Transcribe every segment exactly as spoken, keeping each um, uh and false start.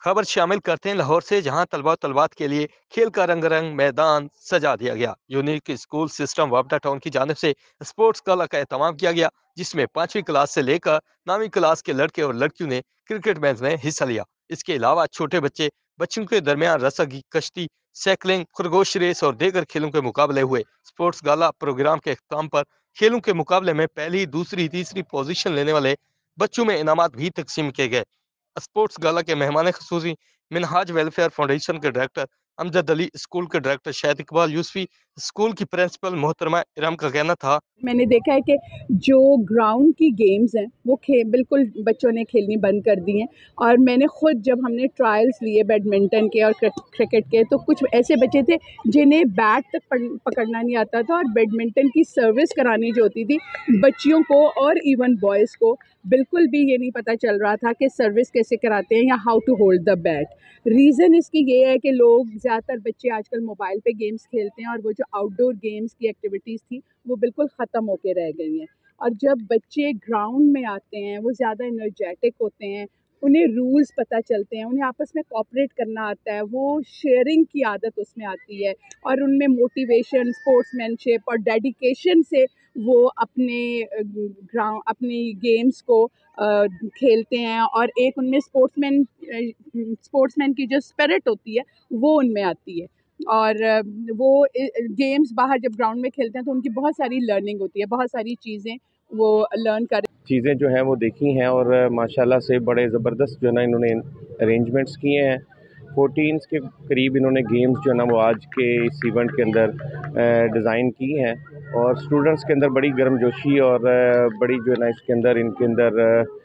खबर शामिल करते हैं लाहौर से, जहां तलबा और तलबात के लिए खेल का रंगारंग मैदान सजा दिया गया। यूनिक स्कूल सिस्टम वापडा टाउन की जानिब से स्पोर्ट्स गाला का एहतमाम किया गया, जिसमें पांचवी क्लास से लेकर नौवीं क्लास के लड़के और लड़कियों ने क्रिकेट मैच में हिस्सा लिया। इसके अलावा छोटे बच्चे बच्चों के दरमियान रस्सागी, कश्ती, साइकिलिंग, खरगोश रेस और दीगर खेलों के मुकाबले हुए। स्पोर्ट्स गाला प्रोग्राम के अख्ताम पर खेलों के मुकाबले में पहली, दूसरी, तीसरी पोजीशन लेने वाले बच्चों में इनामात भी तकसीम किए गए। स्पोर्ट्स गाला के मेहमान खसूसी मिनहाज वेलफेयर फाउंडेशन के डायरेक्टर अमजद अली, स्कूल के डायरेक्टर शाहिद इकबाल यूसफी, स्कूल की प्रिंसिपल मोहतरमा इरम का कहना था। मैंने देखा है कि जो ग्राउंड की गेम्स हैं वो खे बिल्कुल बच्चों ने खेलनी बंद कर दी हैं। और मैंने ख़ुद जब हमने ट्रायल्स लिए बैडमिंटन के और क्रिकेट के, तो कुछ ऐसे बच्चे थे जिन्हें बैट तक पकड़ना नहीं आता था, और बैडमिंटन की सर्विस करानी जो होती थी बच्चियों को और इवन बॉयज़ को बिल्कुल भी ये नहीं पता चल रहा था कि सर्विस कैसे कराते हैं या how to hold the bat. Reason इसकी ये है कि लोग ज़्यादातर बच्चे आजकल मोबाइल पे गेम्स खेलते हैं, और वो जो आउटडोर गेम्स की एक्टिविटीज़ थी वो बिल्कुल ख़त्म होके रह गई हैं। और जब बच्चे ग्राउंड में आते हैं वो ज़्यादा एनर्जेटिक होते हैं, उन्हें रूल्स पता चलते हैं, उन्हें आपस में कोऑपरेट करना आता है, वो शेयरिंग की आदत उसमें आती है, और उनमें मोटिवेशन, स्पोर्ट्समैनशिप और डेडिकेशन से वो अपने ग्राउंड अपनी गेम्स को अ, खेलते हैं, और एक उनमें स्पोर्ट्समैन स्पोर्ट्समैन की जो स्पिरिट होती है वो उनमें आती है। और अ, वो गेम्स बाहर जब ग्राउंड में खेलते हैं तो उनकी बहुत सारी लर्निंग होती है, बहुत सारी चीज़ें वो लर्न कर चीज़ें जो हैं वो देखी हैं, और माशाल्लाह से बड़े ज़बरदस्त जो है ना इन्होंने अरेंजमेंट्स किए हैं। फोर्टीन के करीब इन्होंने गेम्स जो है ना वो आज के इस इवेंट के अंदर डिज़ाइन की हैं, और स्टूडेंट्स के अंदर बड़ी गर्मजोशी और बड़ी जो है ना इसके अंदर इनके अंदर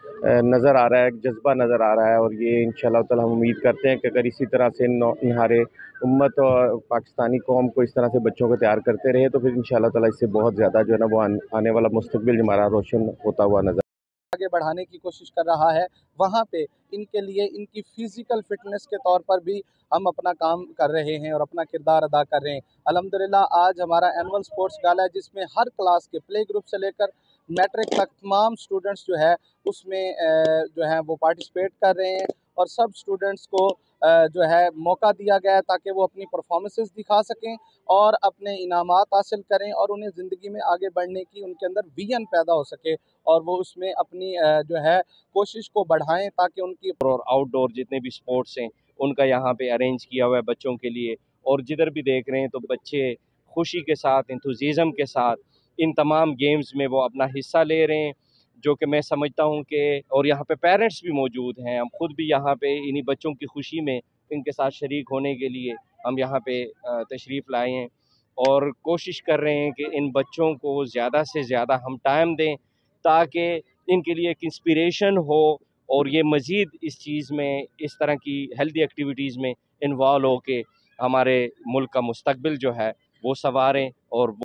नज़र आ रहा है, जज्बा नज़र आ रहा है। और ये इंशाल्लाह ताला हम उम्मीद करते हैं कि अगर इसी तरह से नहारे उम्मत और पाकिस्तानी कौम को इस तरह से बच्चों को तैयार करते रहे, तो फिर इंशाल्लाह ताला इससे बहुत ज़्यादा जो है ना वो आने वाला मुस्तकबिल हमारा रोशन होता हुआ नज़र आगे बढ़ाने की कोशिश कर रहा है। वहाँ पे इनके लिए इनकी फ़िज़िकल फ़िटनेस के तौर पर भी हम अपना काम कर रहे हैं और अपना किरदार अदा कर रहे हैं। अल्हम्दुलिल्लाह आज हमारा एनुअल स्पोर्ट्स गाला है, जिसमें हर क्लास के प्ले ग्रुप से लेकर मैट्रिक तक तमाम स्टूडेंट्स जो है उसमें जो है वो पार्टिसिपेट कर रहे हैं, और सब स्टूडेंट्स को जो है मौका दिया गया है ताकि वो अपनी परफॉर्मेंसेस दिखा सकें और अपने इनामात हासिल करें, और उन्हें ज़िंदगी में आगे बढ़ने की उनके अंदर विजन पैदा हो सके, और वो उसमें अपनी जो है कोशिश को बढ़ाएं ताकि उनकी और आउटडोर जितने भी स्पोर्ट्स हैं उनका यहाँ पे अरेंज किया हुआ है बच्चों के लिए। और जिधर भी देख रहे हैं तो बच्चे खुशी के साथ, इंथुजिज़म के साथ इन तमाम गेम्स में वो अपना हिस्सा ले रहे हैं, जो कि मैं समझता हूँ कि और यहाँ पे पेरेंट्स भी मौजूद हैं। हम खुद भी यहाँ पे इन्हीं बच्चों की खुशी में इनके साथ शरीक होने के लिए हम यहाँ पे तशरीफ़ लाए हैं, और कोशिश कर रहे हैं कि इन बच्चों को ज़्यादा से ज़्यादा हम टाइम दें ताकि इनके लिए एक इंस्पिरेशन हो, और ये मज़ीद इस चीज़ में, इस तरह की हेल्दी एक्टिविटीज़ में इन्वॉल्व हो के हमारे मुल्क का मुस्तकबिल जो है वो संवारें और